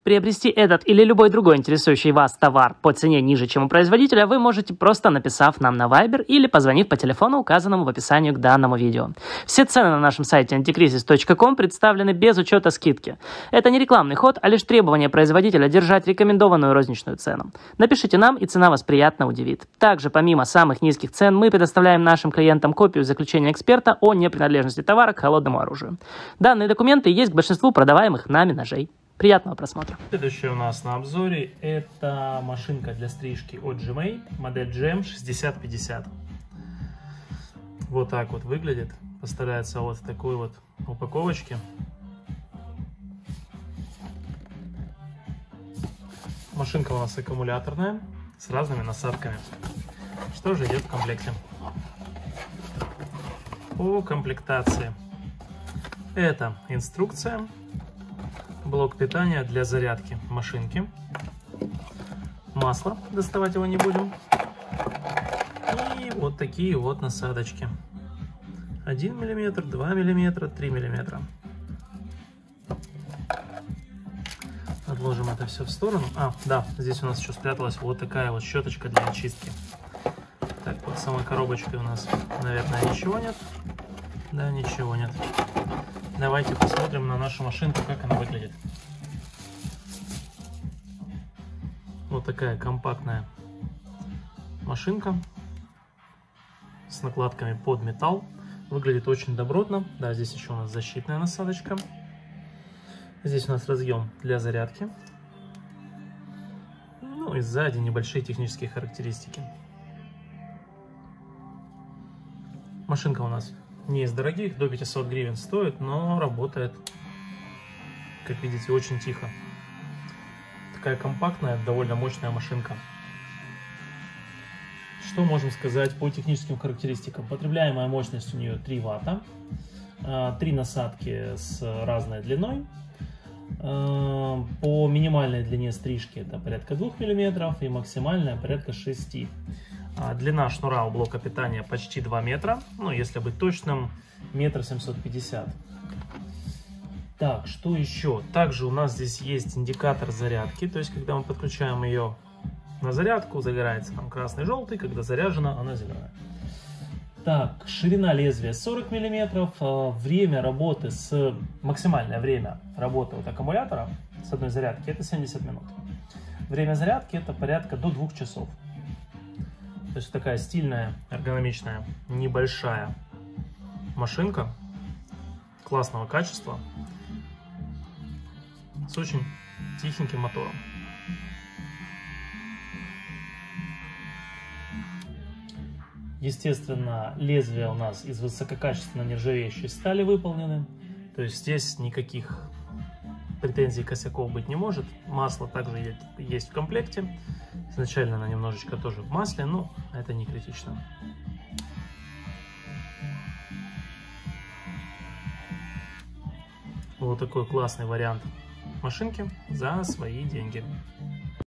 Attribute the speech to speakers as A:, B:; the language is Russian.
A: Приобрести этот или любой другой интересующий вас товар по цене ниже, чем у производителя, вы можете, просто написав нам на Viber или позвонив по телефону, указанному в описании к данному видео. Все цены на нашем сайте antikrisis.com представлены без учета скидки. Это не рекламный ход, а лишь требование производителя держать рекомендованную розничную цену. Напишите нам, и цена вас приятно удивит. Также, помимо самых низких цен, мы предоставляем нашим клиентам копию заключения эксперта о непринадлежности товара к холодному оружию. Данные документы есть к большинству продаваемых нами ножей. Приятного просмотра.
B: Следующее у нас на обзоре это машинка для стрижки от Gmade, модель GM6050. Вот так вот выглядит. Поставляется вот в такой вот упаковочке. Машинка у нас аккумуляторная с разными насадками. Что же идет в комплекте? По комплектации. Это инструкция. Блок питания для зарядки машинки. Масло, доставать его не будем. И вот такие вот насадочки. 1 мм, 2 мм, 3 мм. Отложим это все в сторону. Да, здесь у нас еще спряталась вот такая вот щеточка для очистки. Так, под самой коробочкой у нас, наверное, ничего нет. Да, ничего нет. Давайте посмотрим на нашу машинку, как она выглядит. Вот такая компактная машинка с накладками под металл. Выглядит очень добротно. Да, здесь еще у нас защитная насадочка. Здесь у нас разъем для зарядки. Ну и сзади небольшие технические характеристики. Машинка у нас не из дорогих, до 500 гривен стоит, но работает, как видите, очень тихо. Такая компактная, довольно мощная машинка. Что можем сказать по техническим характеристикам? Потребляемая мощность у нее 3 ватта, 3 насадки с разной длиной. По минимальной длине стрижки это порядка 2 мм и максимальная порядка 6 мм. Длина шнура у блока питания почти 2 метра, ну если быть точным, 1,750 м. Так, что еще? Также у нас здесь есть индикатор зарядки, то есть когда мы подключаем ее на зарядку, загорается там красный-желтый, когда заряжена, она зеленая. Так, ширина лезвия 40 мм, время работы максимальное время работы от аккумулятора с одной зарядки это 70 минут. Время зарядки это порядка до 2 часов. То есть такая стильная, эргономичная, небольшая машинка классного качества с очень тихеньким мотором. Естественно, лезвия у нас из высококачественной нержавеющей стали выполнены. То есть здесь никаких претензий, косяков быть не может. Масло также есть в комплекте. Изначально она немножечко тоже в масле, но это не критично. Вот такой классный вариант машинки за свои деньги.